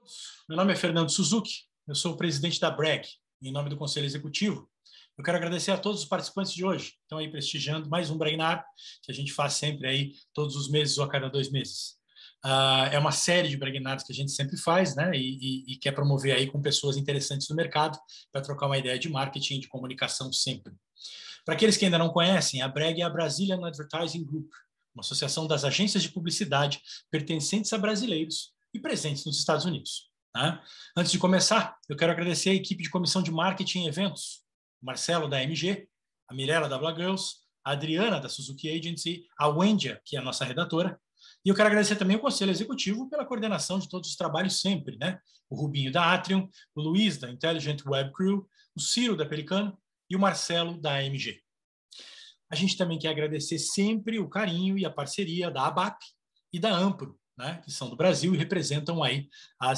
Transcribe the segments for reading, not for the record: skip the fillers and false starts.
Meu nome é Fernando Suzuki, eu sou o presidente da Bragg. Em nome do Conselho Executivo, eu quero agradecer a todos os participantes de hoje que estão aí prestigiando mais um Braginar, que a gente faz sempre aí todos os meses ou a cada 2 meses. É uma série de Braginars que a gente sempre faz, né? E quer promover aí com pessoas interessantes do mercado para trocar uma ideia de marketing e de comunicação sempre. Para aqueles que ainda não conhecem, a Bragg é a Brazilian Advertising Group, uma associação das agências de publicidade pertencentes a brasileiros e presentes nos Estados Unidos. Tá? Antes de começar, eu quero agradecer a equipe de comissão de marketing e eventos, o Marcelo da MG, a Mirella da Black Girls, a Adriana da Suzuki Agency, a Wendia, que é a nossa redatora, e eu quero agradecer também o Conselho Executivo pela coordenação de todos os trabalhos sempre, né? O Rubinho da Atrium, o Luiz da Intelligent Web Crew, o Ciro da Pelicano e o Marcelo da AMG. A gente também quer agradecer sempre o carinho e a parceria da ABAP e da Ampro, né, que são do Brasil e representam aí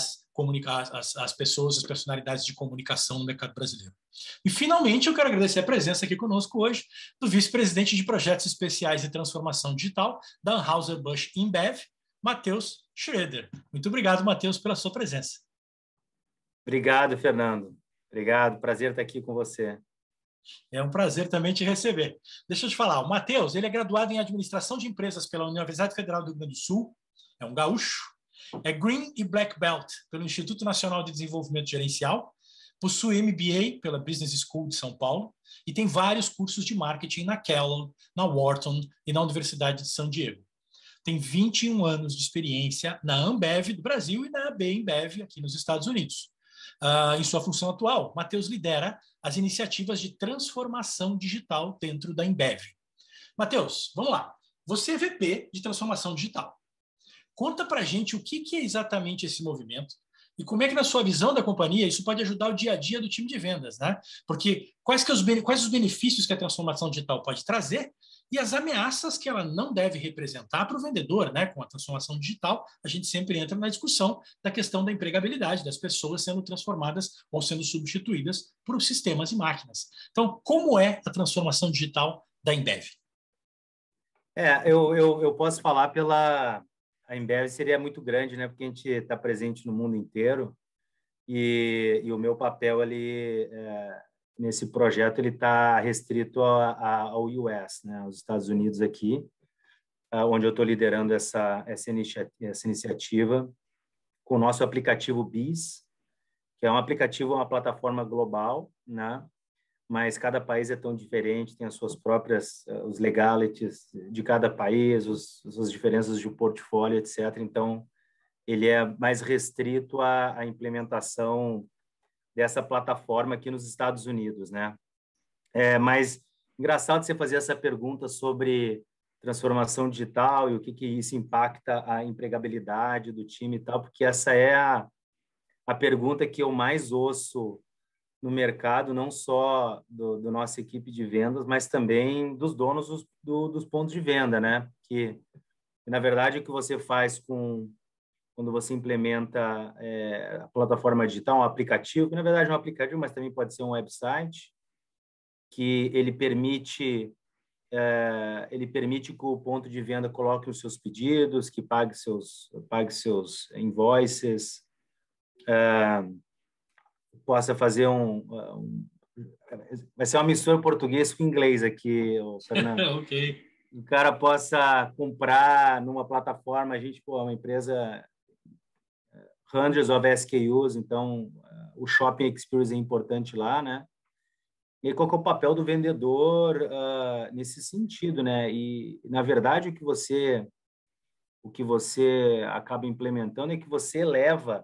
as pessoas, as personalidades de comunicação no mercado brasileiro. E, finalmente, eu quero agradecer a presença aqui conosco hoje do vice-presidente de Projetos Especiais e Transformação Digital da Anheuser-Busch InBev, Matheus Schroeder. Muito obrigado, Matheus, pela sua presença. Obrigado, Fernando. Obrigado, prazer estar aqui com você. É um prazer também te receber. Deixa eu te falar, o Matheus, ele é graduado em Administração de Empresas pela Universidade Federal do Rio Grande do Sul, é um gaúcho, é Green e Black Belt pelo Instituto Nacional de Desenvolvimento Gerencial, possui MBA pela Business School de São Paulo e tem vários cursos de marketing na Kellogg, na Wharton e na Universidade de São Diego. Tem 21 anos de experiência na Ambev do Brasil e na AB InBev aqui nos Estados Unidos. Em sua função atual, Matheus lidera as iniciativas de transformação digital dentro da InBev. Matheus, vamos lá. Você é VP de transformação digital. Conta para a gente o que é exatamente esse movimento e como é que, na sua visão da companhia, isso pode ajudar o dia a dia do time de vendas, né? Porque quais os benefícios que a transformação digital pode trazer e as ameaças que ela não deve representar para o vendedor, né? Com a transformação digital, a gente sempre entra na discussão da questão da empregabilidade, das pessoas sendo transformadas ou sendo substituídas por sistemas e máquinas. Então, como é a transformação digital da InBev? Eu posso falar pela... A InBev seria muito grande, né? Porque a gente está presente no mundo inteiro e o meu papel ali nesse projeto ele está restrito ao US, né? Aos Estados Unidos aqui, onde eu estou liderando essa iniciativa com o nosso aplicativo BIS, que é um aplicativo, uma plataforma global, né? Mas cada país é tão diferente, tem as suas próprias, os legalities de cada país, as diferenças de portfólio, etc. Então, ele é mais restrito à implementação dessa plataforma aqui nos Estados Unidos, né? Mas engraçado você fazer essa pergunta sobre transformação digital e o que isso impacta a empregabilidade do time e tal, porque essa é a pergunta que eu mais ouço no mercado, não só do nossa equipe de vendas, mas também dos donos dos pontos de venda, né? Que, na verdade, o que você faz quando você implementa a plataforma digital, um aplicativo, que, na verdade, é um aplicativo, mas também pode ser um website, que ele permite que o ponto de venda coloque os seus pedidos, que pague seus invoices, possa fazer vai ser uma mistura português com inglês aqui, Fernando. Ok. O cara possa comprar numa plataforma, a gente, é uma empresa hundreds of SKUs, então o shopping experience é importante lá, né? E qual que é o papel do vendedor nesse sentido, né? E, na verdade, o que você acaba implementando é que você eleva,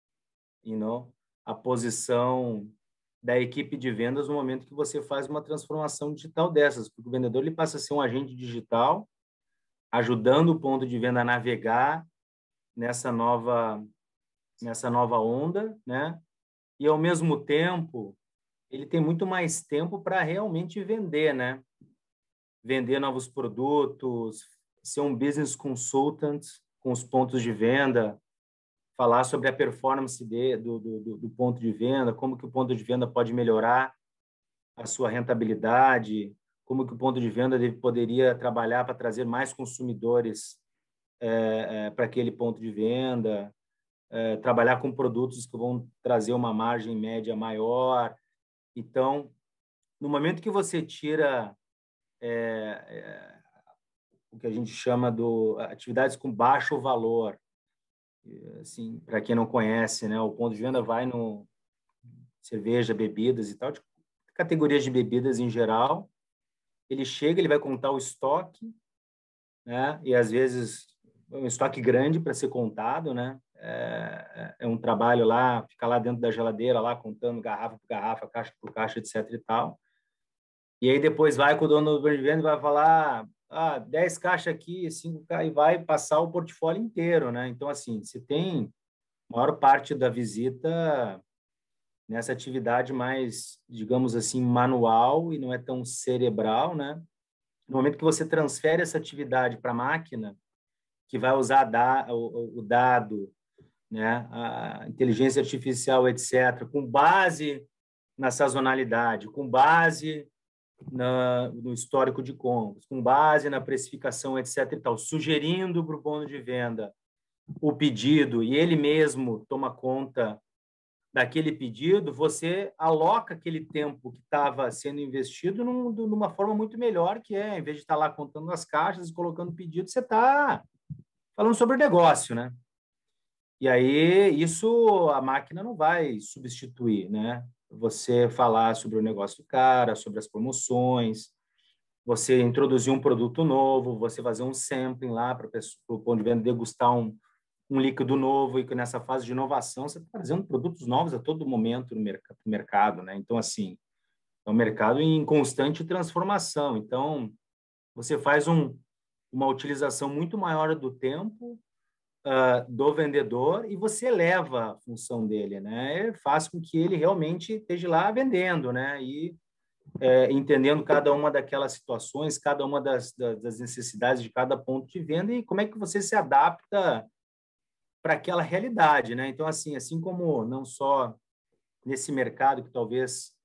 a posição da equipe de vendas no momento que você faz uma transformação digital dessas, porque o vendedor ele passa a ser um agente digital, ajudando o ponto de venda a navegar nessa nova onda, né? E, ao mesmo tempo, ele tem muito mais tempo para realmente vender, né? Vender novos produtos, ser um business consultant com os pontos de venda, falar sobre a performance do ponto de venda, como que o ponto de venda pode melhorar a sua rentabilidade, como que o ponto de venda poderia trabalhar para trazer mais consumidores para aquele ponto de venda, trabalhar com produtos que vão trazer uma margem média maior. Então, no momento que você tira o que a gente chama de atividades com baixo valor, assim, para quem não conhece, né, o ponto de venda vai no cerveja, bebidas e tal, de categorias de bebidas em geral. Ele chega, ele vai contar o estoque, né, e às vezes um estoque grande para ser contado, né? É um trabalho lá, ficar lá dentro da geladeira, lá contando garrafa por garrafa, caixa por caixa, etc e tal. E aí depois vai com o dono do ponto de venda e vai falar 10 caixas aqui, 5 caixas, e vai passar o portfólio inteiro, né? Então, assim, você tem maior parte da visita nessa atividade mais, digamos assim, manual e não é tão cerebral, né? No momento que você transfere essa atividade para a máquina, que vai usar o dado, né, a inteligência artificial, etc., com base na sazonalidade, com base no histórico de compras, com base na precificação, etc., e tal, sugerindo para o ponto de venda o pedido e ele mesmo toma conta daquele pedido, você aloca aquele tempo que estava sendo investido numa forma muito melhor, que é, em vez de estar lá contando as caixas e colocando pedido, você está falando sobre o negócio, né? E aí, isso a máquina não vai substituir, né? Você falar sobre o negócio do cara, sobre as promoções, você introduzir um produto novo, você fazer um sampling lá para o ponto de venda degustar um líquido novo, e que nessa fase de inovação você está trazendo produtos novos a todo momento no mercado, né? Então, assim, é um mercado em constante transformação. Então, você faz uma utilização muito maior do tempo do vendedor e você eleva a função dele, né? Faz com que ele realmente esteja lá vendendo, né? E entendendo cada uma daquelas situações, cada uma das necessidades de cada ponto de venda e como é que você se adapta para aquela realidade, né? Então, assim como não só nesse mercado que talvez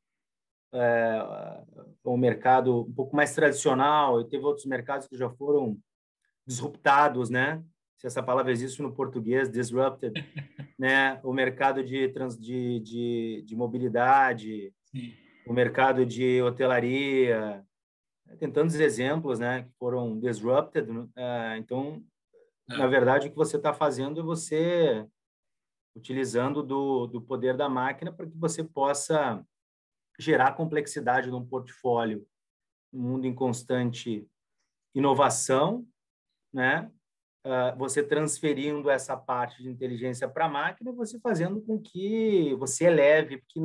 um mercado um pouco mais tradicional, e teve outros mercados que já foram disruptados, né? Se essa palavra existe no português, disrupted, né? O mercado de mobilidade, Sim. o mercado de hotelaria, tem tantos exemplos, né? Que foram disrupted. Então, na verdade, o que você está fazendo é você utilizando do poder da máquina para que você possa gerar complexidade num portfólio, um mundo em constante inovação, né? Você transferindo essa parte de inteligência para a máquina, você fazendo com que você eleve, porque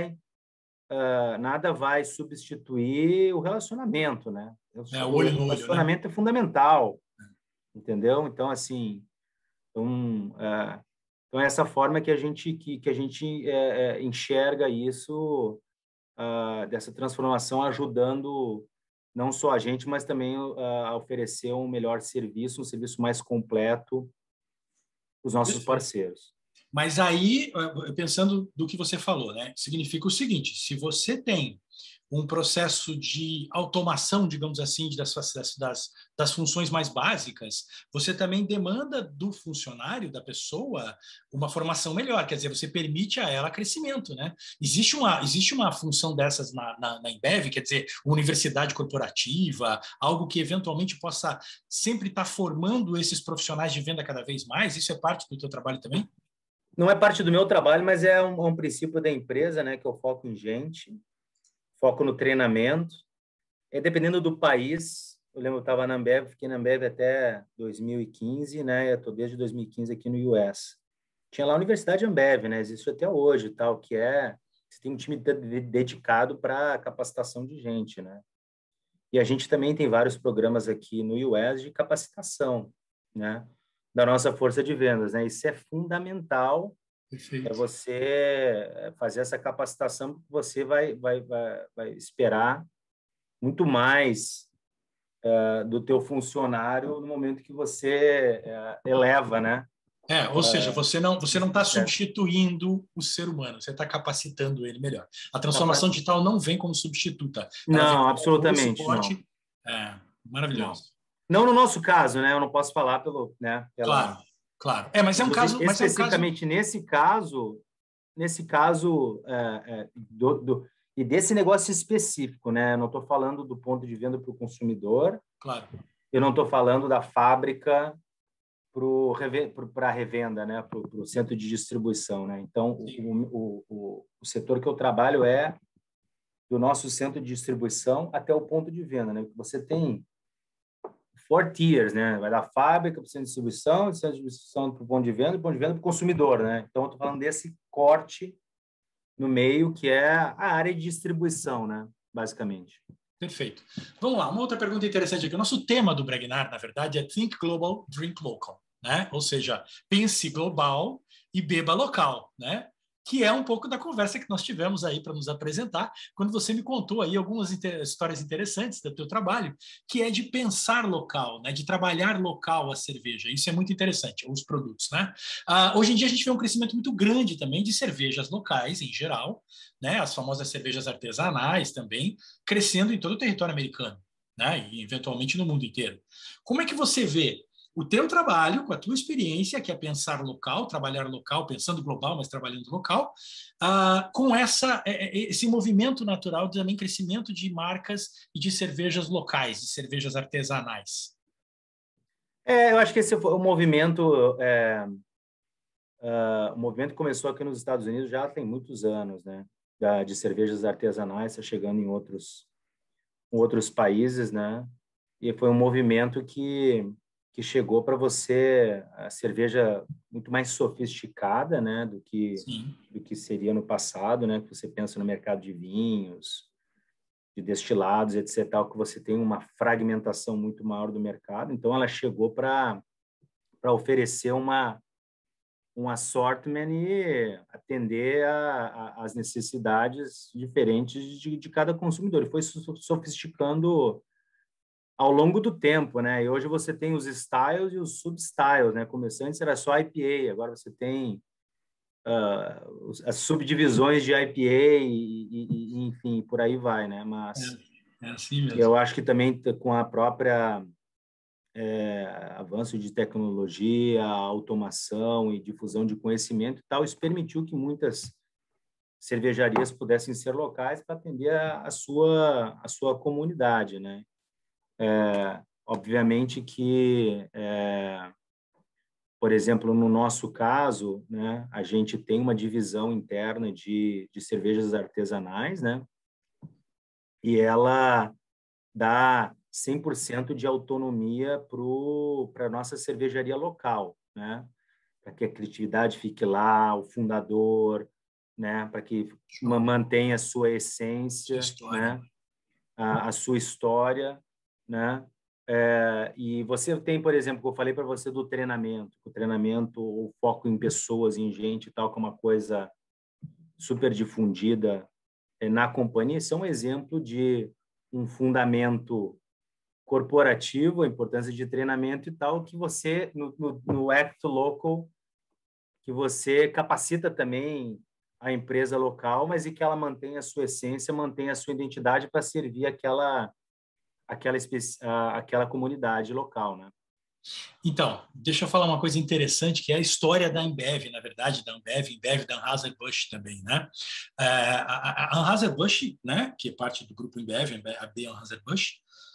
nada vai substituir o relacionamento, né? O O olho no olho, né? relacionamento é fundamental, entendeu? Então, assim, então é essa forma que a gente enxerga isso, dessa transformação, ajudando não só a gente, mas também a oferecer um melhor serviço, um serviço mais completo para os nossos Perfeito. parceiros. Mas aí, pensando do que você falou, né? Significa o seguinte: se você tem um processo de automação, digamos assim, das funções mais básicas, você também demanda do funcionário, da pessoa, uma formação melhor. Quer dizer, você permite a ela crescimento, né? Existe uma função dessas na Embev, quer dizer, universidade corporativa, algo que eventualmente possa sempre estar formando esses profissionais de venda cada vez mais? Isso é parte do teu trabalho também? Não é parte do meu trabalho, mas é um princípio da empresa, né? Que eu foco em gente, foco no treinamento. Dependendo do país, eu lembro que eu estava na Ambev, fiquei na Ambev até 2015, né? Eu estou desde 2015 aqui no US. Tinha lá a Universidade Ambev, né? Existe até hoje, tal, você tem um time dedicado para capacitação de gente, né? E a gente também tem vários programas aqui no US de capacitação, né? Da nossa força de vendas, né? Isso é fundamental. Perfeito. Você fazer essa capacitação, porque você vai esperar muito mais do teu funcionário no momento que você eleva, né? Ou seja, você não está Processo. substituindo o ser humano, você está capacitando ele melhor. A transformação Capaz... digital não vem como substituta, ela vem Não, como um apoio, absolutamente não. suporte. Não. Maravilhoso. Não no nosso caso, né? Eu não posso falar pelo, né? Claro. Claro. Mas é um Inclusive, caso... especificamente nesse caso, e desse negócio específico, né? Eu não estou falando do ponto de venda para o consumidor, Claro. eu não estou falando da fábrica para a revenda, né? Para o centro de distribuição, né? Então, o setor que eu trabalho é do nosso centro de distribuição até o ponto de venda, né? Você tem 4 tiers, né? Vai da fábrica para o centro de distribuição para o ponto de venda, e ponto de venda para o consumidor, né? Então, eu estou falando desse corte no meio, que é a área de distribuição, né? Basicamente. Perfeito. Vamos lá, uma outra pergunta interessante aqui. O nosso tema do Bragnar, na verdade, é Think Global, Drink Local, né? Ou seja, pense global e beba local, né? Que é um pouco da conversa que nós tivemos aí para nos apresentar, quando você me contou aí algumas histórias interessantes do teu trabalho, que é de pensar local, né? De trabalhar local a cerveja. Isso é muito interessante, os produtos, né? Hoje em dia a gente vê um crescimento muito grande também de cervejas locais, em geral, né? As famosas cervejas artesanais também, crescendo em todo o território americano, né? E eventualmente no mundo inteiro. Como é que você vê o teu trabalho, com a tua experiência, que é pensar local, trabalhar local, pensando global, mas trabalhando local, com esse movimento natural de também crescimento de marcas e de cervejas locais, de cervejas artesanais? Eu acho que esse foi o movimento. O movimento começou aqui nos Estados Unidos já tem muitos anos, né? De cervejas artesanais, tá chegando em outros países, né? E foi um movimento que chegou para você a cerveja muito mais sofisticada, né, do que seria no passado, né, que você pensa no mercado de vinhos, de destilados, etc, tal, que você tem uma fragmentação muito maior do mercado. Então ela chegou para oferecer um assortment e atender às necessidades diferentes de cada consumidor. E foi sofisticando ao longo do tempo, né? E hoje você tem os styles e os substyles, né? Começando antes era só IPA, agora você tem as subdivisões de IPA enfim, por aí vai, né? Mas É assim mesmo. eu acho que também com a própria avanço de tecnologia, automação e difusão de conhecimento e tal, isso permitiu que muitas cervejarias pudessem ser locais para atender a sua comunidade, né? Obviamente que, por exemplo, no nosso caso, né, a gente tem uma divisão interna de cervejas artesanais, né? E ela dá 100% de autonomia para a nossa cervejaria local, né? Para que a criatividade fique lá, o fundador, né? Para que mantenha a sua essência, né? A sua história, né? E você tem, por exemplo, que eu falei para você do treinamento, o foco em pessoas, em gente e tal, que é uma coisa super difundida na companhia. Isso é um exemplo de um fundamento corporativo, a importância de treinamento e tal, que você, no Act Local, que você capacita também a empresa local, mas e que ela mantenha a sua essência, mantenha a sua identidade para servir aquela comunidade local, né? Então, deixa eu falar uma coisa interessante, que é a história da Ambev, na verdade, da Ambev, da Anheuser-Busch também, né? A Anheuser-Busch, né, que é parte do grupo Ambev, a B Anheuser-Busch,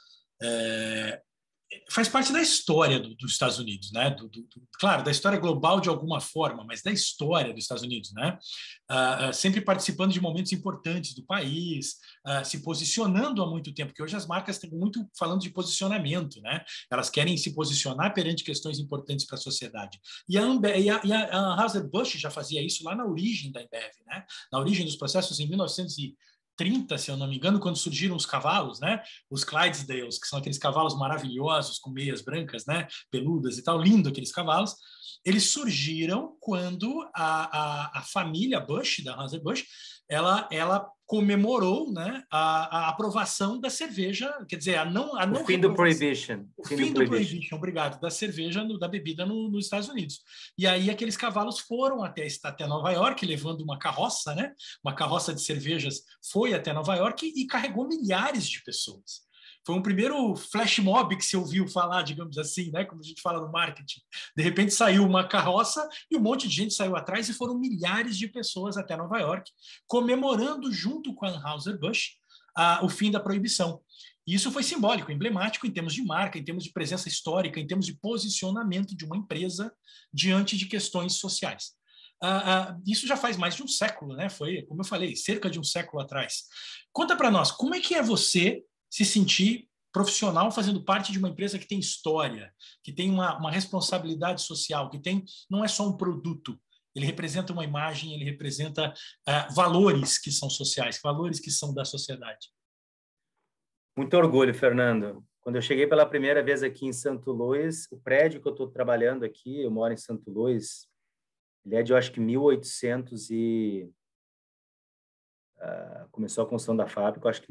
faz parte da história dos Estados Unidos, né? Claro, da história global de alguma forma, mas da história dos Estados Unidos, né? Sempre participando de momentos importantes do país, se posicionando há muito tempo, porque hoje as marcas estão muito falando de posicionamento, né? Elas querem se posicionar perante questões importantes para a sociedade. E a Anheuser-Busch já fazia isso lá na origem da Ambev, né? Na origem dos processos em 1930, se eu não me engano, quando surgiram os cavalos, né? Os Clydesdales, que são aqueles cavalos maravilhosos com meias brancas, né? Peludas e tal, lindo aqueles cavalos. Eles surgiram quando a família Bush, da Anheuser-Busch, ela comemorou, né, a aprovação da cerveja, quer dizer, o fim do Prohibition. O fim do Prohibition, obrigado, da cerveja, da bebida nos Estados Unidos. E aí aqueles cavalos foram até Nova York, levando uma carroça, né? Uma carroça de cervejas foi até Nova York e carregou milhares de pessoas. Foi um primeiro flash mob que se ouviu falar, digamos assim, né? Como a gente fala no marketing. De repente saiu uma carroça e um monte de gente saiu atrás e foram milhares de pessoas até Nova York, comemorando junto com a Anheuser-Busch o fim da proibição. E isso foi simbólico, emblemático em termos de marca, em termos de presença histórica, em termos de posicionamento de uma empresa diante de questões sociais. Isso já faz mais de um século, né? Foi, como eu falei, cerca de um século atrás. Conta para nós, como é que é você se sentir profissional fazendo parte de uma empresa que tem história, que tem uma responsabilidade social, que tem não é só um produto, ele representa uma imagem, ele representa valores que são sociais, valores que são da sociedade. Muito orgulho, Fernando. Quando eu cheguei pela primeira vez aqui em Santo Luís, o prédio que eu estou trabalhando aqui, eu moro em Santo Luís, ele é de, eu acho que 1800 e... começou a construção da fábrica, eu acho que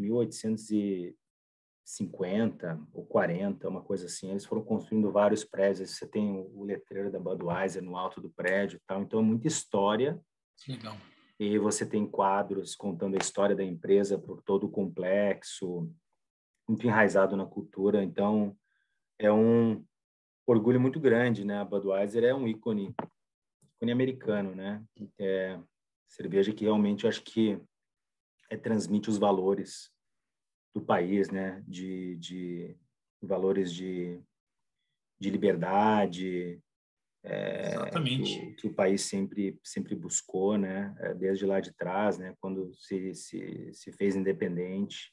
1850 ou 40, uma coisa assim. Eles foram construindo vários prédios. Você tem o letreiro da Budweiser no alto do prédio e tal. Então, é muita história. Legal. E você tem quadros contando a história da empresa por todo o complexo, muito enraizado na cultura. Então, é um orgulho muito grande, né? A Budweiser é um ícone americano, né? É cerveja que realmente eu acho que transmite os valores do país, né? De valores de liberdade, Exatamente. que o país sempre buscou, né? Desde lá de trás, né? Quando se fez independente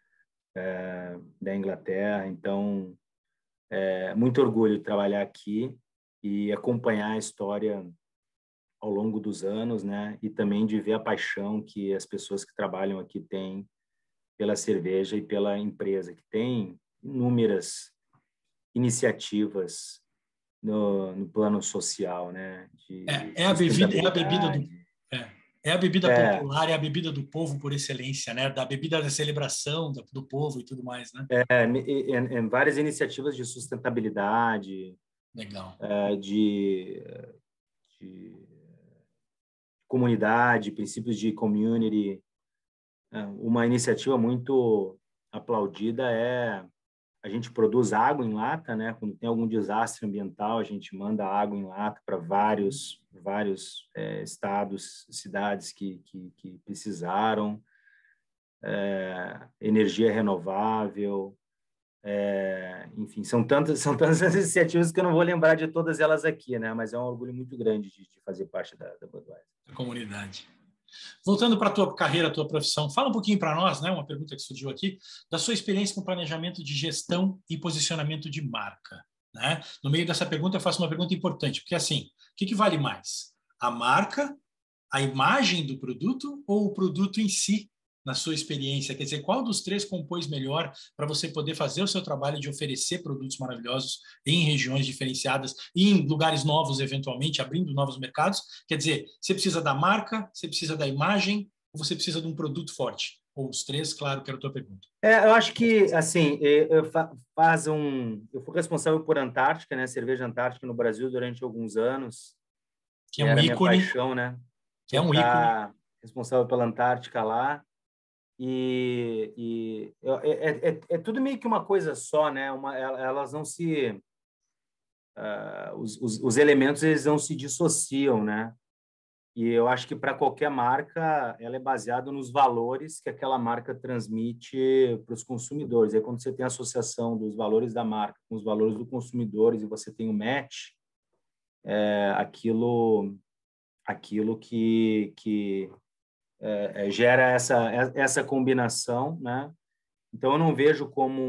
da Inglaterra. Então, muito orgulho de trabalhar aqui e acompanhar a história ao longo dos anos, né? E também de ver a paixão que as pessoas que trabalham aqui têm pela cerveja e pela empresa, que tem inúmeras iniciativas no plano social, né? De É a bebida, sustentabilidade. é a bebida É, popular, é a bebida do povo por excelência, né? Da bebida da celebração do povo e tudo mais, né? em várias iniciativas de sustentabilidade, Legal. de comunidade, princípios de community. Uma iniciativa muito aplaudida é a gente produz água em lata, né? Quando tem algum desastre ambiental, a gente manda água em lata para vários estados, cidades que precisaram. Energia renovável, enfim, são tantas as iniciativas que eu não vou lembrar de todas elas aqui, né? Mas é um orgulho muito grande de fazer parte da Budweiser. A comunidade. Voltando para a tua carreira, a tua profissão, fala um pouquinho para nós, né? Uma pergunta que surgiu aqui, da sua experiência com planejamento de gestão e posicionamento de marca, né? No meio dessa pergunta, eu faço uma pergunta importante, porque assim, o que vale mais? A marca, a imagem do produto ou o produto em si, na sua experiência? Quer dizer, qual dos três compôs melhor para você poder fazer o seu trabalho de oferecer produtos maravilhosos em regiões diferenciadas e em lugares novos, eventualmente, abrindo novos mercados? Quer dizer, você precisa da marca, você precisa da imagem ou você precisa de um produto forte? Ou os três, claro, que era a tua pergunta. Eu acho que, assim, eu fui responsável por Antártica, né? Cerveja Antártica no Brasil durante alguns anos, Que e é um era minha ícone, paixão, né? que é um ícone. Tocar responsável pela Antártica lá. É tudo meio que uma coisa só, né? Elas não se os elementos eles não se dissociam, né? E eu acho que para qualquer marca ela é baseada nos valores que aquela marca transmite para os consumidores. Aí quando você tem a associação dos valores da marca com os valores do consumidor e você tem o match, aquilo que gera essa combinação, né? Então eu não vejo como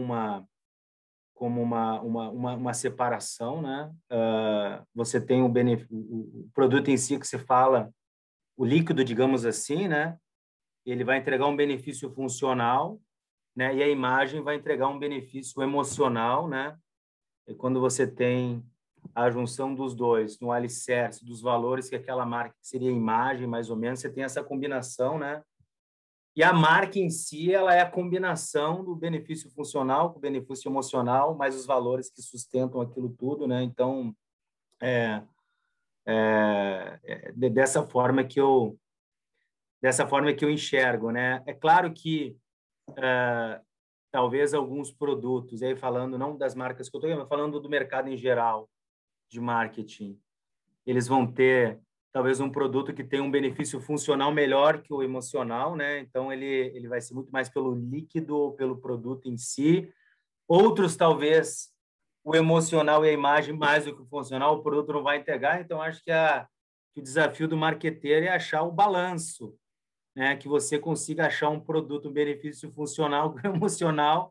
uma separação, né? Você tem o produto em si que se fala, o líquido, digamos assim, né? Ele vai entregar um benefício funcional, né? E a imagem vai entregar um benefício emocional, né? E quando você tem a junção dos dois, no alicerce dos valores que aquela marca que seria a imagem, mais ou menos, você tem essa combinação, né? E a marca em si, ela é a combinação do benefício funcional com o benefício emocional, mais os valores que sustentam aquilo tudo, né? Então, dessa forma que eu enxergo, né? É claro que talvez alguns produtos, e aí falando não das marcas que eu estou, mas falando do mercado em geral de marketing, eles vão ter talvez um produto que tem um benefício funcional melhor que o emocional, né? Então ele vai ser muito mais pelo líquido ou pelo produto em si. Outros talvez o emocional e a imagem mais do que o funcional, o produto não vai entregar. Então acho que o desafio do marqueteiro é achar o balanço, né? Que você consiga achar um produto, um benefício funcional que o emocional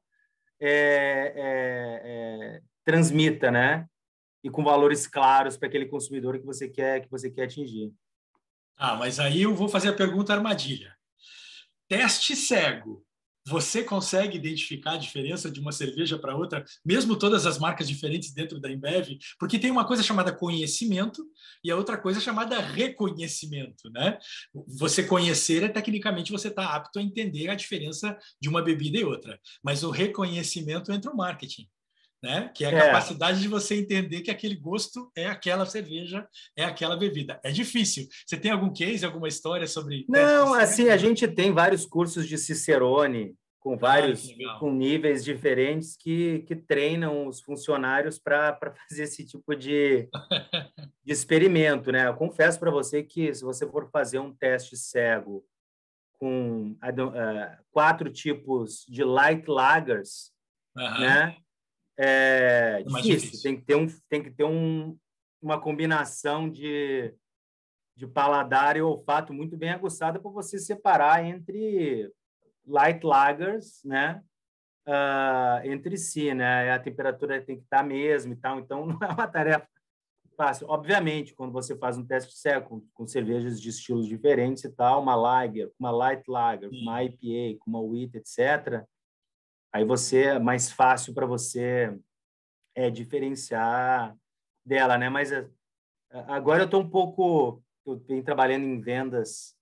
transmita, né? E com valores claros para aquele consumidor que você quer atingir. Ah, mas aí eu vou fazer a pergunta armadilha. Teste cego. Você consegue identificar a diferença de uma cerveja para outra, mesmo todas as marcas diferentes dentro da Ambev? Porque tem uma coisa chamada conhecimento e a outra coisa chamada reconhecimento, né? Você conhecer é tecnicamente você está apto a entender a diferença de uma bebida e outra, mas o reconhecimento entra no marketing. Né? Que é a capacidade de você entender que aquele gosto é aquela cerveja, é aquela bebida. É difícil. Você tem algum case, alguma história sobre teste Não, assim, a cego? gente tem vários cursos de Cicerone Que com legal. níveis diferentes que treinam os funcionários para fazer esse tipo de experimento, né? Eu confesso para você que se você for fazer um teste cego com 4 tipos de light lagers, Uhum. né? É É mais difícil. difícil. Tem que ter uma combinação de paladar e olfato muito bem aguçada para você separar entre light lagers, né? Entre si, né? A temperatura tem que estar mesmo e tal. Então, não é uma tarefa fácil. Obviamente, quando você faz um teste cego com cervejas de estilos diferentes e tal, uma lager, uma light lager, uma Sim. IPA, com uma wheat, etc., aí você é mais fácil para você diferenciar dela, né? Mas agora eu estou eu venho trabalhando em vendas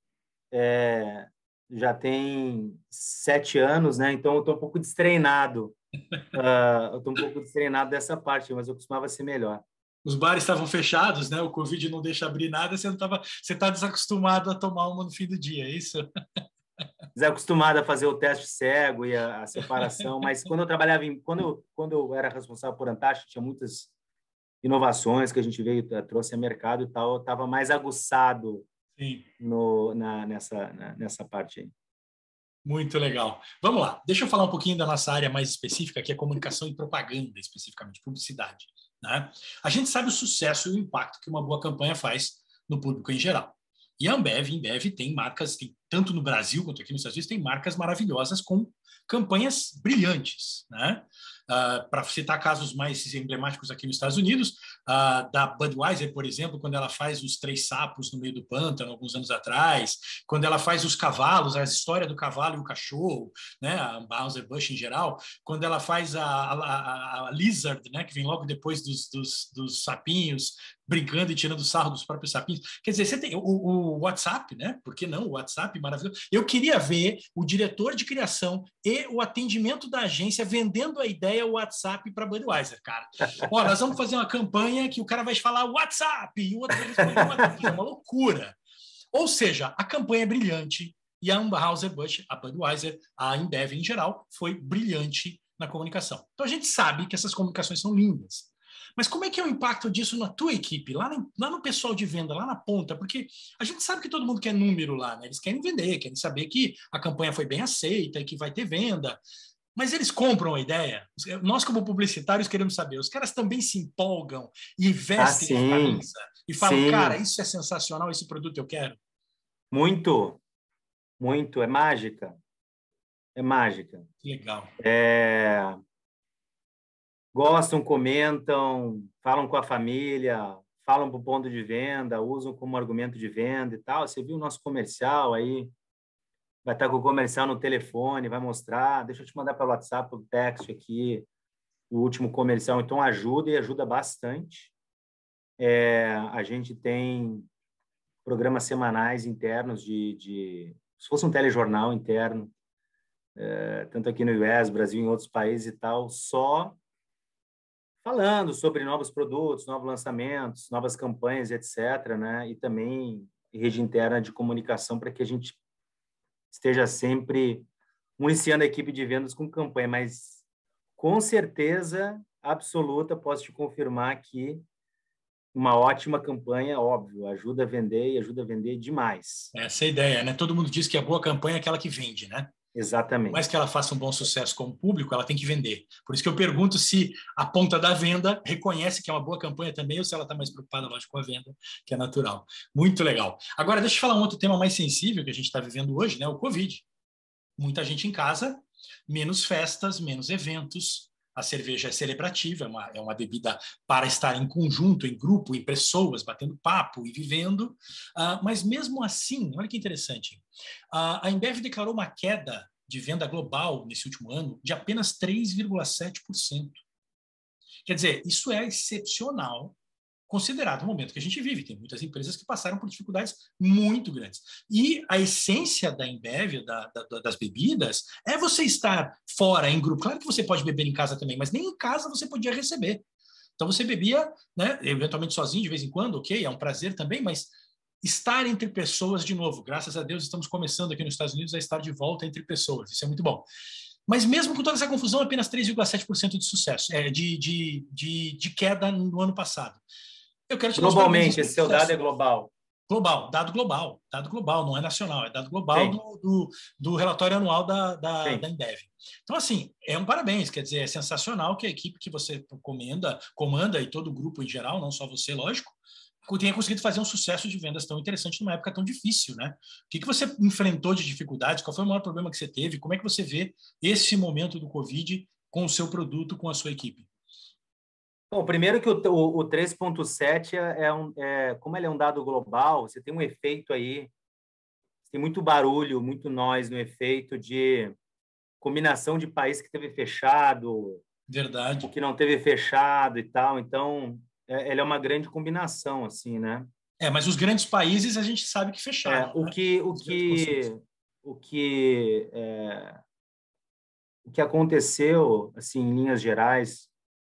já tem 7 anos, né? Então eu estou um pouco destreinado. Eu estou um pouco destreinado dessa parte, mas eu costumava ser melhor. Os bares estavam fechados, né? O Covid não deixa abrir nada, você não tava, você está desacostumado a tomar uma no fim do dia, é isso? Desacostumado a fazer o teste cego e a separação, mas quando eu trabalhava quando eu era responsável por Antártica, tinha muitas inovações que a gente trouxe a mercado e tal, eu estava mais aguçado Sim. nessa parte aí. Muito legal. Vamos lá, deixa eu falar um pouquinho da nossa área mais específica, que é comunicação e propaganda, especificamente, publicidade. Né? A gente sabe o sucesso e o impacto que uma boa campanha faz no público em geral. E a Ambev tem marcas, tanto no Brasil quanto aqui nos Estados Unidos, tem marcas maravilhosas com campanhas brilhantes. Né? Para citar casos mais emblemáticos aqui nos Estados Unidos, da Budweiser, por exemplo, quando ela faz os 3 sapos no meio do pântano, alguns anos atrás, quando ela faz os cavalos, a história do cavalo e o cachorro, né, a Anheuser-Busch em geral, quando ela faz a Lizard, né, que vem logo depois dos sapinhos, brincando e tirando sarro dos próprios sapinhos. Quer dizer, você tem o WhatsApp, né? Por que não? O WhatsApp maravilhoso. Eu queria ver o diretor de criação e o atendimento da agência vendendo a ideia WhatsApp para Budweiser, cara. Ó, nós vamos fazer uma campanha que o cara vai falar WhatsApp e o outro vai responder WhatsApp. É uma loucura. Ou seja, a campanha é brilhante e a Anheuser-Busch, a Budweiser, a Ambev em geral, foi brilhante na comunicação. Então a gente sabe que essas comunicações são lindas. Mas como é que é o impacto disso na tua equipe, lá no pessoal de venda, lá na ponta? Porque a gente sabe que todo mundo quer número lá, né? Eles querem vender, querem saber que a campanha foi bem aceita e que vai ter venda. Mas eles compram a ideia. Nós, como publicitários, queremos saber. Os caras também se empolgam e vestem a Sim, camisa e falam, cara, sim, isso é sensacional, esse produto eu quero. muito, muito, é mágica, é mágica. Legal. É, gostam, comentam, falam com a família, falam para o ponto de venda, usam como argumento de venda e tal. Você viu o nosso comercial aí? Vai estar com o comercial no telefone, vai mostrar. Deixa eu te mandar pelo WhatsApp, pelo text aqui, o último comercial. Então, ajuda e ajuda bastante. A gente tem programas semanais internos se fosse um telejornal interno, tanto aqui no US, Brasil, em outros países e tal, só falando sobre novos produtos, novos lançamentos, novas campanhas, etc., né? E também rede interna de comunicação para que a gente esteja sempre municiando a equipe de vendas com campanha, mas com certeza absoluta posso te confirmar que uma ótima campanha, óbvio, ajuda a vender e ajuda a vender demais. Essa é a ideia, né? Todo mundo diz que a boa campanha é aquela que vende, né? Por mais Exatamente. que ela faça um bom sucesso com o público, ela tem que vender. Por isso que eu pergunto se a ponta da venda reconhece que é uma boa campanha também ou se ela está mais preocupada, lógico, com a venda, que é natural. Muito legal. Agora, deixa eu falar um outro tema mais sensível que a gente está vivendo hoje, né? O Covid. Muita gente em casa, menos festas, menos eventos. A cerveja é celebrativa, é uma bebida para estar em conjunto, em grupo, em pessoas, batendo papo e vivendo. Mas mesmo assim, olha que interessante, a Ambev declarou uma queda de venda global nesse último ano de apenas 3,7%. Quer dizer, isso é excepcional considerado o momento que a gente vive. Tem muitas empresas que passaram por dificuldades muito grandes. E a essência da Ambev, das bebidas, é você estar fora, em grupo. Claro que você pode beber em casa também, mas nem em casa você podia receber. Então você bebia, né, eventualmente sozinho de vez em quando, ok, é um prazer também, mas estar entre pessoas de novo. Graças a Deus estamos começando aqui nos Estados Unidos a estar de volta entre pessoas. Isso é muito bom. Mas mesmo com toda essa confusão, apenas 3,7% de sucesso, de queda no ano passado. Eu quero te dar os parabéns. Globalmente, esse seu dado é global. Global, dado global, não é nacional, é dado global Sim. do relatório anual da Sim. Ambev. Então, assim, é um parabéns, quer dizer, é sensacional que a equipe que você comanda e todo o grupo em geral, não só você, lógico, tenha conseguido fazer um sucesso de vendas tão interessante numa época tão difícil, né? O que você enfrentou de dificuldades? Qual foi o maior problema que você teve? Como é que você vê esse momento do Covid com o seu produto, com a sua equipe? Bom, primeiro que o 3,7 como ele é um dado global, você tem um efeito aí, tem muito barulho, muito noise no efeito de combinação de país que teve fechado, o Verdade. que não teve fechado e tal. Então, ele é uma grande combinação, assim, né? Mas os grandes países a gente sabe que É, fecharam, o né? que o Os grandes consumidos. que o que o que aconteceu, assim, em linhas gerais,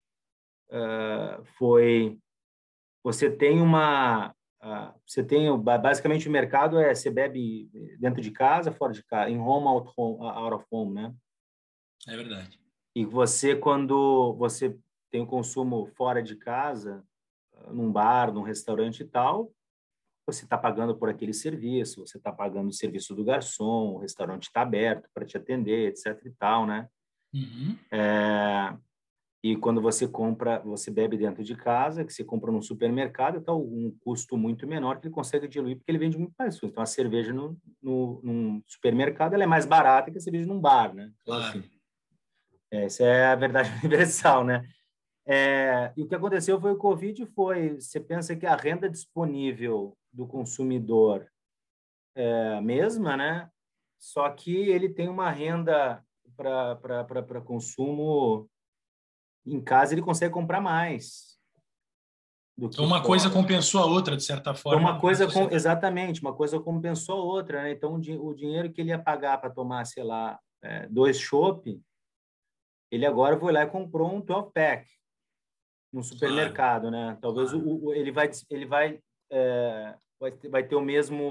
foi você tem basicamente o mercado você bebe dentro de casa, fora de casa, in home, out of home, né? É verdade. E você quando você tem o consumo fora de casa, num bar, num restaurante e tal, você está pagando por aquele serviço, você está pagando o serviço do garçom, o restaurante está aberto para te atender, etc e tal, né? Uhum. E quando você compra, você bebe dentro de casa, que você compra num supermercado, está um custo muito menor que ele consegue diluir, porque ele vende muito mais coisas. Então, a cerveja num supermercado ela é mais barata que a cerveja num bar, né? Então, Claro. assim, essa é a verdade universal, né? E o que aconteceu foi o Covid, você pensa que a renda disponível do consumidor é a mesma, né? Só que ele tem uma renda para consumo em casa, ele consegue comprar mais do Então, que uma coisa fora. compensou a outra, de certa Então, forma, na sociedade. exatamente, uma coisa compensou a outra, né? Então, o dinheiro que ele ia pagar para tomar, sei lá, 2 chopp, ele agora foi lá e comprou um 12-pack no Claro, supermercado, né? Talvez claro. vai ter o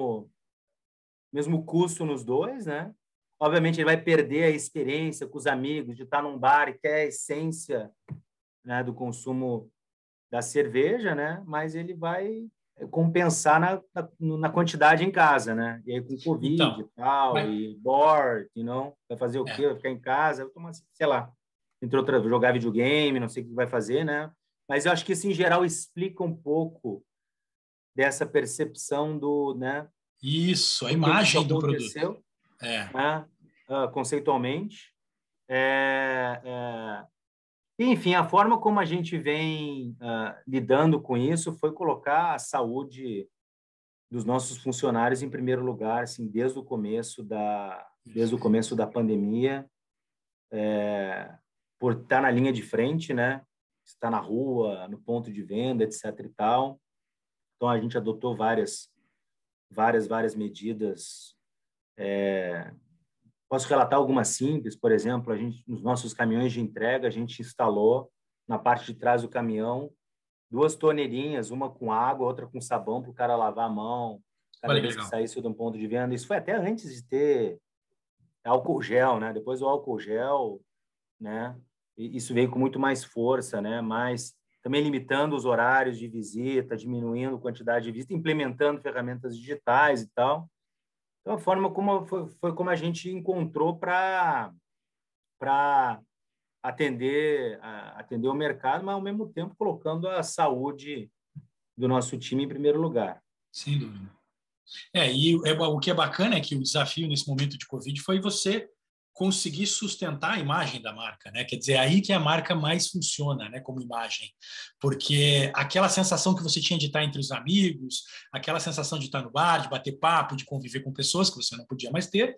mesmo custo nos dois, né? Obviamente, ele vai perder a experiência com os amigos de estar num bar e ter a essência, né, do consumo da cerveja, né? Mas ele vai compensar na quantidade em casa, né? E aí com Covid e Então, tal, mas, e bored, vai fazer o quê? é, Vai ficar em casa, vai tomar, sei lá, entre outras, jogar videogame, não sei o que vai fazer, né? Mas eu acho que isso, em geral, explica um pouco dessa percepção né, isso, a do que imagem do produto. aconteceu, É. né, conceitualmente. É, é, Enfim, a forma como a gente vem lidando com isso foi colocar a saúde dos nossos funcionários em primeiro lugar, assim, desde o começo da pandemia, por estar na linha de frente, né? Estar na rua, no ponto de venda, etc. e tal. Então a gente adotou várias medidas. Posso relatar algumas simples, por exemplo, nos nossos caminhões de entrega a gente instalou na parte de trás do caminhão 2 torneirinhas, uma com água, outra com sabão para o cara lavar a mão cada Olha que vez que legal. saísse de um ponto de venda. Isso foi até antes de ter álcool gel, né? Depois o álcool gel, né? Isso veio com muito mais força, né? Mas também limitando os horários de visita, diminuindo a quantidade de visita, implementando ferramentas digitais e tal. Então, a forma como foi como a gente encontrou para atender o mercado, mas ao mesmo tempo colocando a saúde do nosso time em primeiro lugar. Sem dúvida. O que é bacana é que o desafio nesse momento de Covid foi você conseguir sustentar a imagem da marca, né? Quer dizer, aí que a marca mais funciona, né, como imagem, porque aquela sensação que você tinha de estar entre os amigos, aquela sensação de estar no bar, de bater papo, de conviver com pessoas que você não podia mais ter,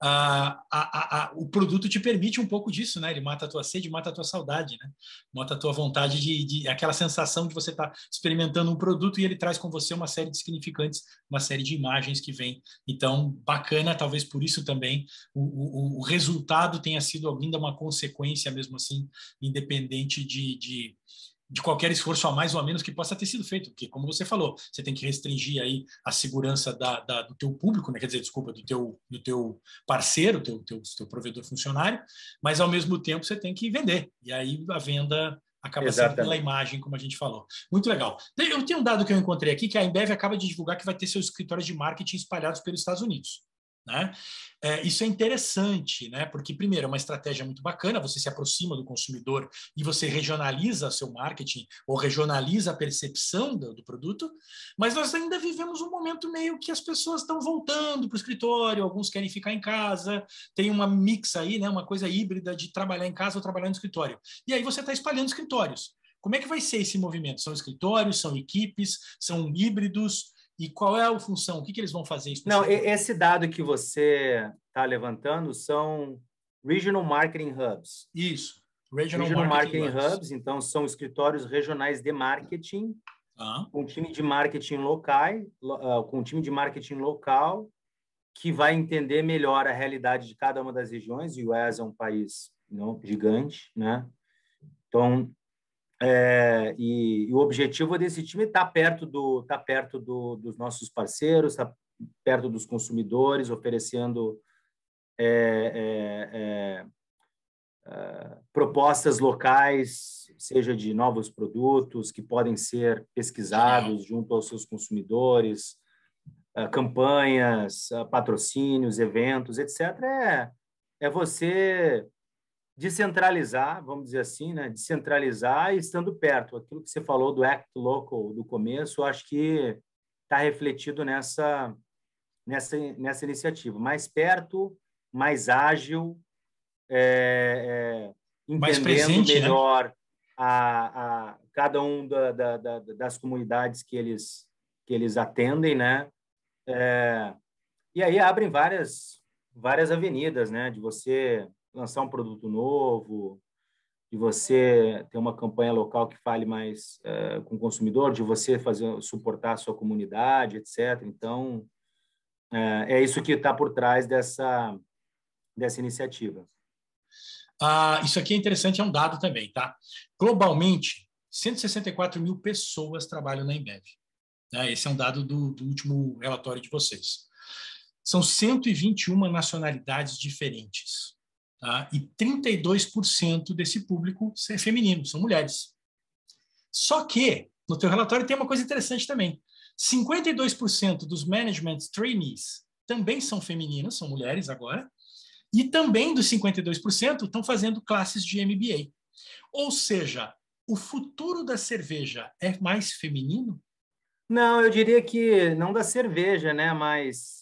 o produto te permite um pouco disso, né? Ele mata a tua sede, mata a tua saudade, né? Mata a tua vontade de aquela sensação de você estar experimentando um produto e ele traz com você uma série de significantes, uma série de imagens que vem. Então, bacana, talvez por isso também o resultado tenha sido ainda uma consequência, mesmo assim, independente de qualquer esforço a mais ou a menos que possa ter sido feito, porque, como você falou, você tem que restringir aí a segurança do teu público, né? Quer dizer, desculpa, do teu parceiro, teu provedor funcionário, mas, ao mesmo tempo, você tem que vender. E aí a venda acaba sendo pela Exatamente. imagem, como a gente falou. Muito legal. Eu tenho um dado que eu encontrei aqui, que a Ambev acaba de divulgar que vai ter seus escritórios de marketing espalhados pelos Estados Unidos. Né? Isso é interessante, né? Porque, primeiro, é uma estratégia muito bacana, você se aproxima do consumidor e você regionaliza seu marketing ou regionaliza a percepção do produto, mas nós ainda vivemos um momento meio que as pessoas estão voltando para o escritório, alguns querem ficar em casa, tem uma mix aí, né? Uma coisa híbrida de trabalhar em casa ou trabalhar no escritório. E aí você está espalhando escritórios. Como é que vai ser esse movimento? São escritórios, são equipes, são híbridos? E qual é a função? O que eles vão fazer Não, especificamente? esse dado que você está levantando são Regional Marketing Hubs. Isso, Regional Regional Marketing Marketing Hubs. Hubs, então, são escritórios regionais de marketing Ah, com time de marketing com time de marketing local que vai entender melhor a realidade de cada uma das regiões. O US é um país não gigante, né? Então, e o objetivo desse time é estar dos nossos parceiros, estar perto dos consumidores, oferecendo propostas locais, seja de novos produtos que podem ser genial. pesquisados junto aos seus consumidores, campanhas, patrocínios, eventos, etc. É você descentralizar, vamos dizer assim, né? Descentralizar e estando perto. Aquilo que você falou do Act Local do começo, eu acho que está refletido nessa iniciativa. Mais perto, mais ágil, Mais entendendo presente, né? melhor cada um das comunidades que eles atendem, né? E aí abrem várias avenidas, né? De você lançar um produto novo, de você ter uma campanha local que fale mais com o consumidor, de você suportar a sua comunidade, etc. Então, é isso que está por trás dessa iniciativa. Isso aqui é interessante, é um dado também, tá? Globalmente, 164 mil pessoas trabalham na Embev. Né? Esse é um dado do último relatório de vocês. São 121 nacionalidades diferentes. Tá? E 32% desse público é feminino, são mulheres. Só que, no teu relatório tem uma coisa interessante também. 52% dos management trainees também são femininas, são mulheres agora, e também dos 52% estão fazendo classes de MBA. Ou seja, o futuro da cerveja é mais feminino? Não, eu diria que não da cerveja, né? Mas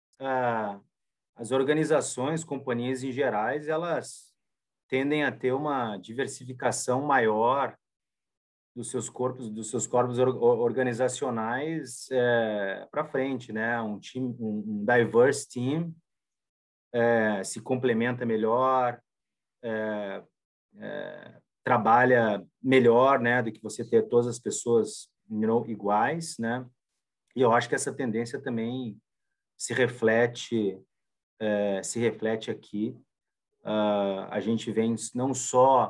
as organizações, companhias em gerais, elas tendem a ter uma diversificação maior dos seus corpos organizacionais para frente, né? Um diverse team se complementa melhor, trabalha melhor, né? Do que você ter todas as pessoas iguais, né? E eu acho que essa tendência também se reflete aqui. A gente vem não só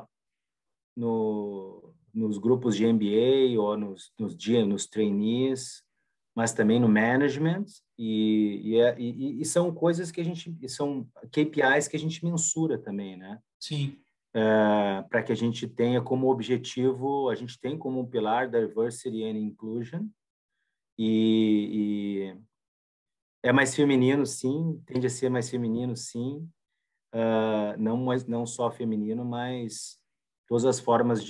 nos grupos de MBA ou nos trainees, mas também no management, e são coisas que são KPIs que a gente mensura também, né? Sim. Para que a gente tenha como objetivo, a gente tem como pilar Diversity and Inclusion, e é mais feminino, sim, tende a ser mais feminino, sim, não só feminino, mas todas as formas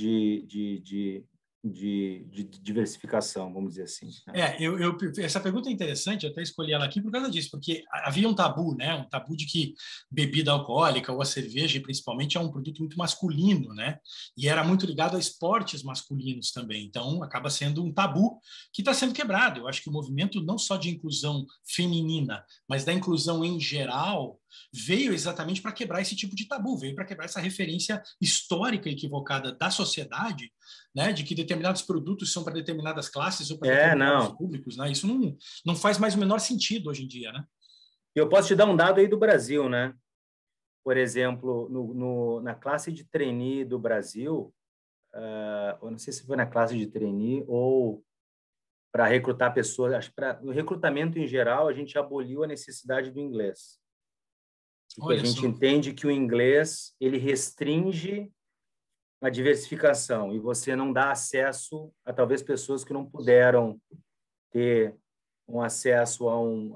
de diversificação, vamos dizer assim, né? Essa pergunta é interessante, eu até escolhi ela aqui por causa disso, porque havia um tabu, né? Um tabu de que bebida alcoólica ou a cerveja, principalmente, é um produto muito masculino, né? E era muito ligado a esportes masculinos também. Então, acaba sendo um tabu que está sendo quebrado. Eu acho que o movimento não só de inclusão feminina, mas da inclusão em geral, veio exatamente para quebrar esse tipo de tabu, veio para quebrar essa referência histórica equivocada da sociedade, né, de que determinados produtos são para determinadas classes ou para determinados Não. públicos, né? Isso não faz mais o menor sentido hoje em dia, né? Eu posso te dar um dado aí do Brasil, né? Por exemplo, na classe de trainee do Brasil, eu não sei se foi na classe de trainee ou para recrutar pessoas, acho que no recrutamento em geral, a gente aboliu a necessidade do inglês. Porque a Olha gente só. entende que o inglês, ele restringe a diversificação e você não dá acesso a talvez pessoas que não puderam ter um acesso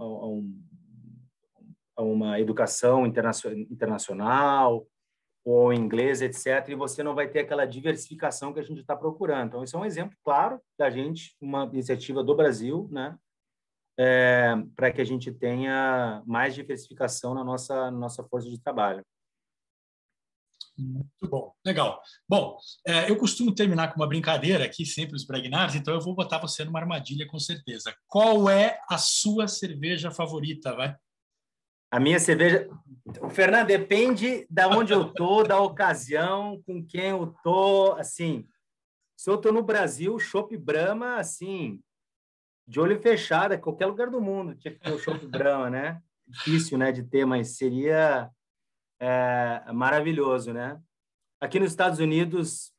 a uma educação internacional ou inglês, etc., e você não vai ter aquela diversificação que a gente está procurando. Então, isso é um exemplo claro da gente, uma iniciativa do Brasil, né, para que a gente tenha mais diversificação na nossa força de trabalho. Muito bom, legal. Bom, eu costumo terminar com uma brincadeira aqui, sempre os Bragnars, então eu vou botar você numa armadilha com certeza. Qual é a sua cerveja favorita, vai? A minha cerveja, Fernando, depende da onde eu tô, da ocasião, com quem eu tô, assim, se eu tô no Brasil, Chopp Brahma, assim, de olho fechado, qualquer lugar do mundo tinha que ter o Chopp Brahma, né? Difícil, né, de ter, mas seria maravilhoso, né? Aqui nos Estados Unidos,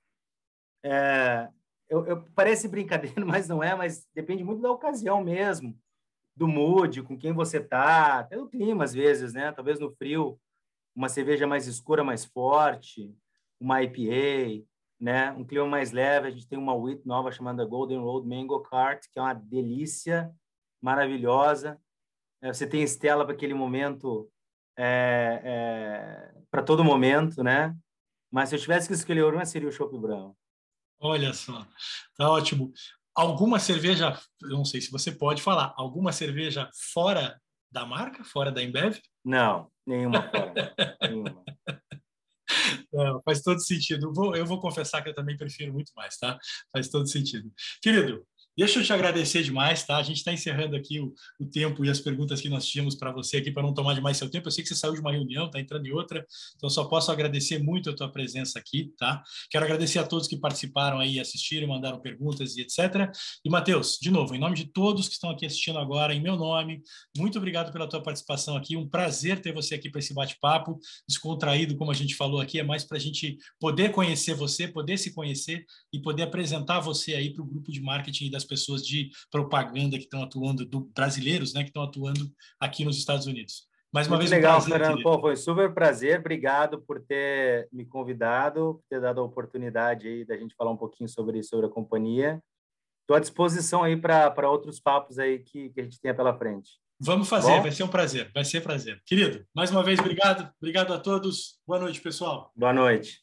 parece brincadeira, mas não é, mas depende muito da ocasião mesmo, do mood, com quem você tá, até do clima às vezes, né? Talvez no frio, uma cerveja mais escura, mais forte, uma IPA, né? Um clima mais leve, a gente tem uma wheat nova chamada Golden Road Mango Cart, que é uma delícia maravilhosa. Você tem Stella para aquele momento, para todo momento, né? Mas se eu tivesse que escolher uma, seria o Chopp Brahma. Olha só, tá ótimo. Alguma cerveja, eu não sei se você pode falar, alguma cerveja fora da marca, fora da Ambev? Não, nenhuma fora. Nenhuma. Não, faz todo sentido. Eu vou confessar que eu também prefiro muito mais, tá? Faz todo sentido. Querido, deixa eu te agradecer demais, tá? A gente está encerrando aqui o tempo e as perguntas que nós tínhamos para você aqui, para não tomar demais seu tempo. Eu sei que você saiu de uma reunião, está entrando em outra, então só posso agradecer muito a tua presença aqui, tá? Quero agradecer a todos que participaram aí, assistiram, mandaram perguntas e etc. E, Matheus, de novo, em nome de todos que estão aqui assistindo agora, em meu nome, muito obrigado pela tua participação aqui. Um prazer ter você aqui para esse bate-papo descontraído, como a gente falou aqui, é mais para a gente poder conhecer você, poder se conhecer e poder apresentar você aí para o grupo de marketing das pessoas de propaganda que estão atuando, brasileiros, né, que estão atuando aqui nos Estados Unidos. Mais uma Muito vez, um legal, prazer, Fernando. querido. Pô, foi um super prazer. Obrigado por ter me convidado, por ter dado a oportunidade aí da gente falar um pouquinho sobre a companhia. Estou à disposição aí para outros papos aí que a gente tenha pela frente. Vamos Tá fazer, bom? vai ser um prazer, vai ser prazer. Querido, mais uma vez, obrigado. Obrigado a todos. Boa noite, pessoal. Boa noite.